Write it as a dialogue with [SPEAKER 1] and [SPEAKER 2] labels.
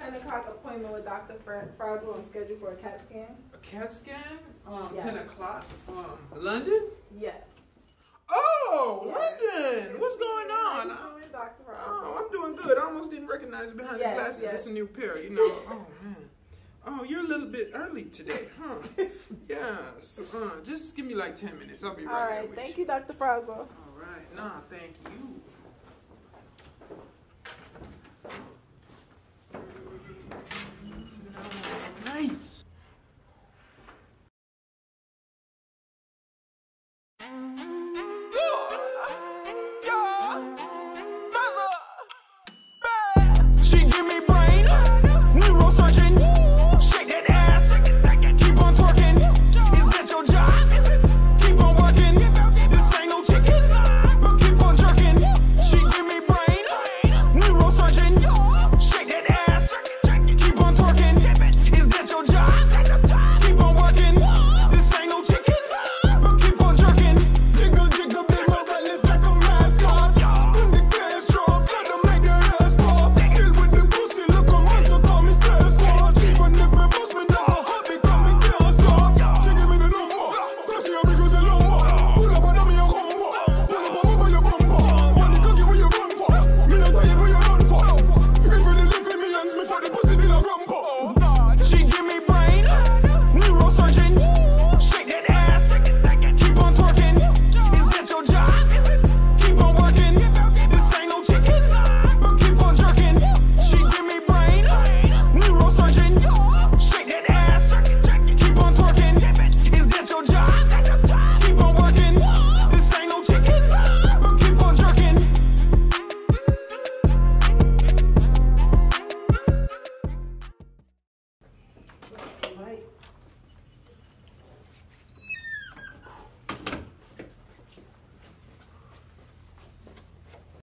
[SPEAKER 1] 10 o'clock appointment with Dr. Phrazzl. I'm scheduled for a CAT scan.
[SPEAKER 2] A CAT scan?
[SPEAKER 1] Yes.
[SPEAKER 2] 10 o'clock? London?
[SPEAKER 1] Yes.
[SPEAKER 2] Oh, London! What's going on?
[SPEAKER 1] How you doing, Dr. Phrazzl?
[SPEAKER 2] Oh, I'm doing good. I almost didn't recognize it behind the glasses.
[SPEAKER 1] Yes.
[SPEAKER 2] It's a new pair, you know. Oh, man. Oh, you're a little bit early today, huh? Yes. Just give me like 10 minutes. I'll be right
[SPEAKER 1] All
[SPEAKER 2] there
[SPEAKER 1] right.
[SPEAKER 2] with
[SPEAKER 1] Thank
[SPEAKER 2] you.
[SPEAKER 1] you, Dr. Phrazzl.
[SPEAKER 2] All right. Nah, thank you. Nice.
[SPEAKER 3] She give me